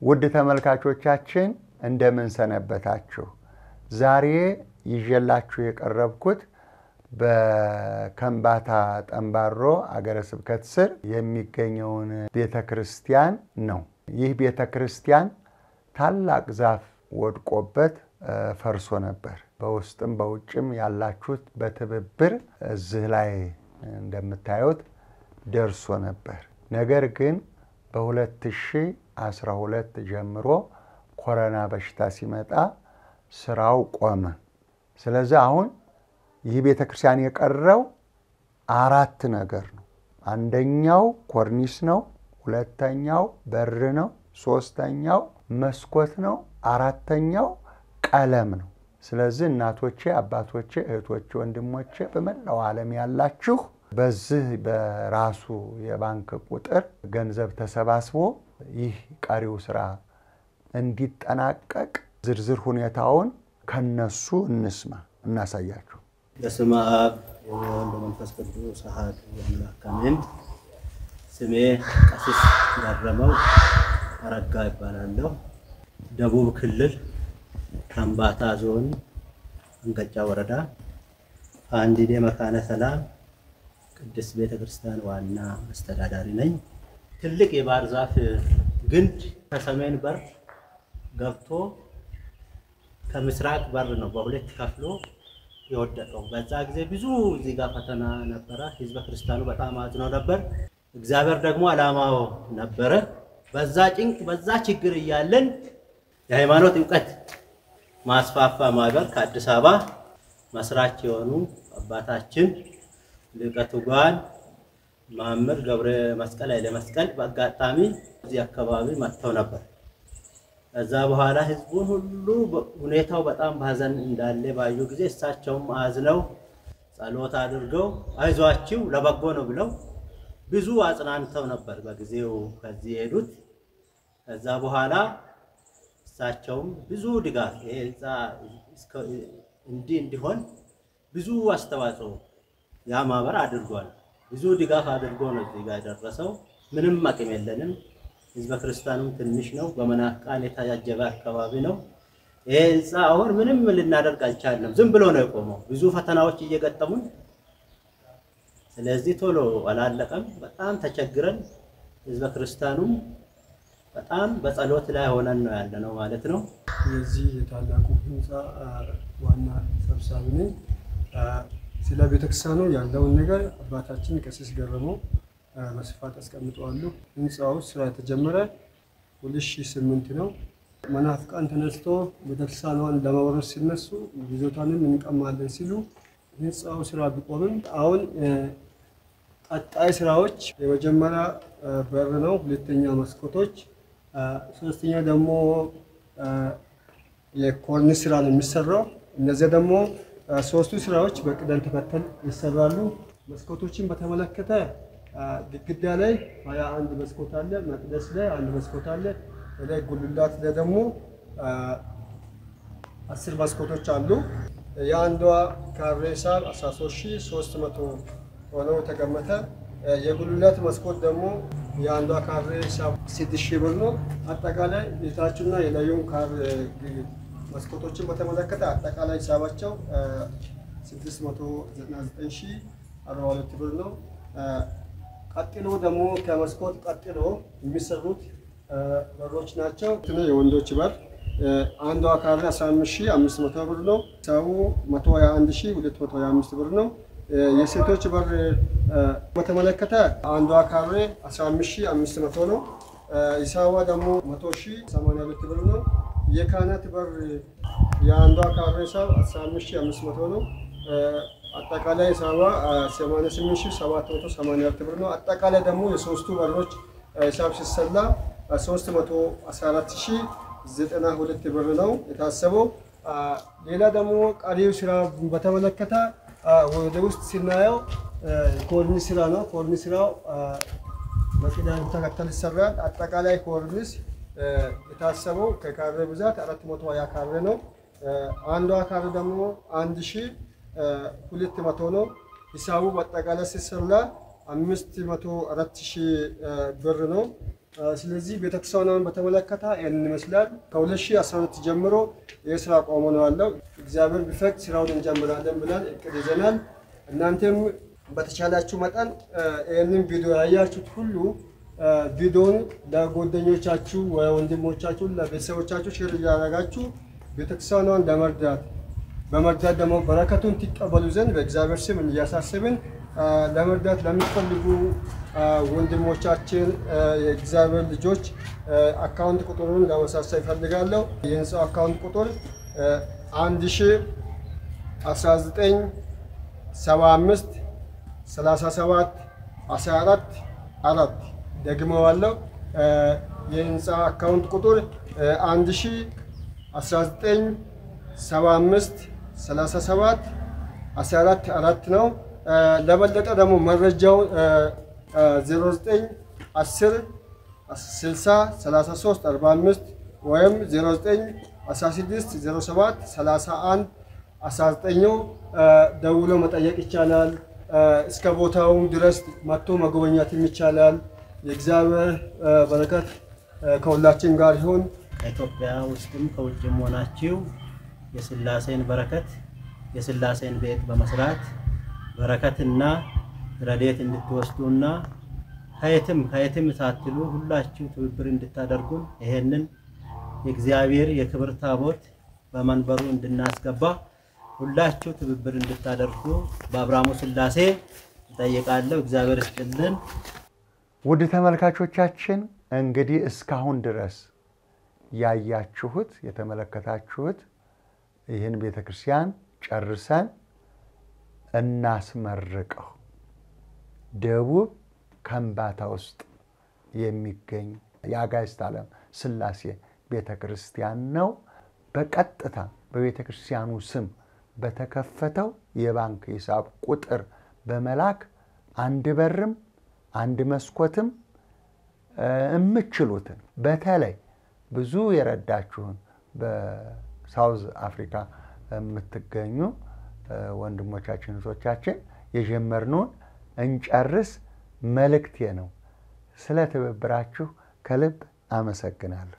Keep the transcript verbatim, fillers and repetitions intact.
ውድ ተመልካቾቻችን እንደምን ሰነበታችሁ? ዛሬ ይዤላችሁ የቀረብኩት በከምባታ ጠምባሮ አገረ ስብከት ስር የሚገኘውን ቤተክርስቲያን ነው። ይህ ቤተክርስቲያን ታላቅ ዛፍ ወድቆበት ፈርሶ ነበር። በውስጥም በውጭም ያላችሁት በትብብር እዚህ ላይ እንደምታዩት ደርሶ ነበር። ነገር ግን በ2012 ጀምሮ ኮሮና በሽታ ሲመጣ ስራው ቆመ። ስለዚህ አሁን ይህ ቤተክርስቲያን የቀረው አራት ነገር ነው። አንደኛው ኮርኒስ ነው፣ ሁለተኛው በር ነው፣ ሶስተኛው መስኮት ነው፣ አራተኛው ቀለም ነው። ስለዚህ እናቶቼ፣ አባቶቼ፣ እህቶቼ፣ ወንድሞቼ በመላው ዓለም ያላችሁ በዚህ በራሱ የባንክ ቁጥር ገንዘብ ተሰባስቦ ይህ ቀሪው ስራ እንዲጠናቀቅ ዝርዝር ሁኔታውን ከነሱ እንስማ እናሳያችሁ። በስመ አብ ወወልድ ወመንፈስ ቅዱስ አሐዱ አምላክ አሜን። ስሜ ቀሲስ ያረመው አረጋ ይባላለሁ። ደቡብ ክልል ከምባታ ዞን አንገጫ ወረዳ አንዲዴ መካነ ሰላም ቅድስት ቤተክርስቲያን ዋና አስተዳዳሪ ነኝ። ትልቅ የባህር ዛፍ ግንድ ከሰሜን በር ገብቶ ከምስራቅ በር ነው በሁለት ከፍሎ የወደቀው። በዛ ጊዜ ብዙ እዚህ ጋር ፈተና ነበረ። ህዝበ ክርስቲያኑ በጣም አዝኖ ነበር። እግዚአብሔር ደግሞ አላማው ነበረ። በዛ ጭንቅ በዛ ችግር እያለን የሃይማኖት ዕውቀት ማስፋፋ ማህበር ከአዲስ አበባ መስራች የሆኑ አባታችን ሊቀ ትጉሃን መምህር ገብረ መስቀል ኃይለ መስቀል በአጋጣሚ እዚህ አካባቢ መጥተው ነበር። ከዛ በኋላ ህዝቡን ሁሉ ሁኔታው በጣም ባዘን እንዳለ ባዩ ጊዜ እሳቸውም አዝነው ጸሎት አድርገው አይዟችሁ ለበጎ ነው ብለው ብዙ አጽናንተው ነበር በጊዜው ከዚህ ሄዱት። ከዛ በኋላ እሳቸውም ብዙ ድጋፍ የህንጻ እንዲ እንዲሆን ብዙ አስተዋጽኦ ያ ማህበር አድርጓል። ብዙ ድጋፍ አድርጎ ነው እዚህ ጋር ደረሰው። ምንም አቅም የለንም። ህዝበ ክርስቲያኑም ትንሽ ነው። በመናፍቃን የታጀበ አካባቢ ነው። ይሄ ህንጻ አሁን ምንም ልናደርግ አልቻልንም። ዝም ብሎ ነው የቆመው። ብዙ ፈተናዎች እየገጠሙን፣ ስለዚህ ቶሎ አላለቀም። በጣም ተቸግረን ህዝበ ክርስቲያኑም በጣም በጸሎት ላይ ሆነን ነው ያለነው ማለት ነው። የዚህ የታላቁ ህንጻ ዋና ሰብሳቢ ነኝ። ስለ ቤተክርስቲያኑ ያለውን ነገር አባታችን ቀሲስ ገረመው በስፋት አስቀምጠዋል። ህንጻው ስራ የተጀመረ ሁለት ሺህ ስምንት ነው። መናፍቃን ተነስቶ ቤተክርስቲያኑን ለማውረስ ሲነሱ ይዞታንም እንቀማለን ሲሉ ህንጻው ስራ ቢቆምም አሁን ቀጣይ ስራዎች የመጀመሪያ በር ነው፣ ሁለተኛ መስኮቶች፣ ሶስተኛ ደግሞ የኮርኒስ ስራ ነው የሚሰራው። እነዚህ ደግሞ ሶስቱ ስራዎች በቅደም ተከተል ይሰራሉ። መስኮቶችን በተመለከተ ግድግዳ ላይ ሃያ አንድ መስኮት አለ፣ መቅደስ ላይ አንድ መስኮት አለ፣ ወደ ጉልላት ላይ ደግሞ አስር መስኮቶች አሉ። የአንዷ ካሬ ሂሳብ አስራ ሶስት ሺህ ሶስት መቶ ሆኖ ተቀመጠ። የጉልላት መስኮት ደግሞ የአንዷ ካሬ ሂሳብ ስድስት ሺህ ብር ነው። አጠቃላይ የታችና የላዩን ካሬ መስኮቶችን በተመለከተ አጠቃላይ ሂሳባቸው ስድስት መቶ ዘጠና ዘጠኝ ሺህ አርባ ሁለት ብር ነው። ቀጥሎ ደግሞ ከመስኮት ቀጥሎ የሚሰሩት በሮች ናቸው። የወንዶች በር አንዷ ካሬ አስራ አምስት ሺህ አምስት መቶ ብር ነው። ሂሳቡ መቶ ሃያ አንድ ሺህ ሁለት መቶ ሃያ አምስት ብር ነው። የሴቶች በር በተመለከተ አንዷ ካሬ አስራ አምስት ሺህ አምስት መቶ ነው። ሂሳቧ ደግሞ መቶ ሺህ ሰማንያ ሁለት ብር ነው። የካህናት በር የአንዷ ካሬ ሂሳብ አስራ አምስት ሺህ አምስት መቶ ነው። አጠቃላይ ሂሳቧ ሰማንያ ስምንት ሺህ ሰባት መቶ ሰማንያ አራት ብር ነው። አጠቃላይ ደግሞ የሶስቱ በሮች ሂሳብ ሲሰላ ሶስት መቶ አስራ አራት ሺህ ዘጠና ሁለት ብር ነው የታሰበው። ሌላ ደግሞ ቀሪው ስራ በተመለከተ ወደ ውስጥ ሲናየው ኮርኒስ ስራ ነው። ኮርኒስ ስራው በቅደም ተከተል ይሰራል። አጠቃላይ ኮርኒስ የታሰበው ከካሬ ብዛት አራት መቶ ሃያ ካሬ ነው። አንዷ ካሬ ደግሞ አንድ ሺህ ሁለት መቶ ነው። ሂሳቡ በአጠቃላይ ሲሰላ አምስት መቶ አራት ሺህ ብር ነው። ስለዚህ ቤተክርስቲያኑን በተመለከተ ይህንን ይመስላል። ከ2012 ጀምሮ የስራ ቆሞ ነው ያለው። እግዚአብሔር ቢፈቅድ ስራውን እንጀምራለን ብለን እቅድ ይዘናል። እናንተም በተቻላችሁ መጠን ይህንን ቪዲዮ ያያችሁት ሁሉ ቪዲዮውን ለጓደኞቻችሁ ወንድሞቻችሁ ለቤተሰቦቻችሁ ሼር እያደረጋችሁ ቤተክርስቲያኑን ለመርዳት በመርዳት ደግሞ በረከቱን ትቀበሉ ዘንድ በእግዚአብሔር ስም እያሳሰብን ለመርዳት ለምትፈልጉ ወንድሞቻችን የእግዚአብሔር ልጆች አካውንት ቁጥሩን ለማሳሰብ ይፈልጋለሁ። የህንጻው አካውንት ቁጥር አንድ ሺህ አስራ ዘጠኝ ሰባ አምስት ሰላሳ ሰባት አስራ አራት አራት ደግመዋለሁ። የህንጻ አካውንት ቁጥር አንድ ሺህ አስራ ዘጠኝ ሰባ አምስት ሰላሳ ሰባት አስራ አራት አራት ነው። ለበለጠ ደግሞ መረጃው ዜሮ ዘጠኝ አስር ስልሳ ሰላሳ ሶስት አርባ አምስት ወይም ዜሮ ዘጠኝ አስራ ስድስት ዜሮ ሰባት ሰላሳ አንድ አስራ ዘጠኝ ደውሎ መጠየቅ ይቻላል። እስከ ቦታው ድረስ መጥቶ መጎብኘት ይቻላል። የእግዚአብሔር በረከት ከሁላችን ጋር ይሁን። ኢትዮጵያ ውስጥም ከውጭም ሆናችሁ የሥላሴን በረከት የሥላሴን ቤት በመስራት በረከትና ረድኤት እንድትወስዱና ከየትም ከየትም ሳትሉ ሁላችሁ ትብብር እንድታደርጉን ይሄንን የእግዚአብሔር የክብር ታቦት በመንበሩ እንድናስገባ ሁላችሁ ትብብር እንድታደርጉ በአብርሃሙ ሥላሴ እጠይቃለሁ። እግዚአብሔር ይስጥልን። ውድ ተመልካቾቻችን እንግዲህ እስካሁን ድረስ ያያችሁት የተመለከታችሁት ይህን ቤተክርስቲያን ጨርሰን እናስመርቀው ደቡብ ከምባታ ውስጥ የሚገኝ የአጋዕዝተ ዓለም ሥላሴ ቤተክርስቲያን ነው። በቀጥታ በቤተክርስቲያኑ ስም በተከፈተው የባንክ ሂሳብ ቁጥር በመላክ አንድ በርም አንድ መስኮትም እምችሉትን በተለይ ብዙ የረዳችሁን በሳውዝ አፍሪካ የምትገኙ ወንድሞቻችን እህቶቻችን የጀመርነውን እንጨርስ መልእክቴ ነው። ስለ ትብብራችሁ ከልብ አመሰግናለሁ።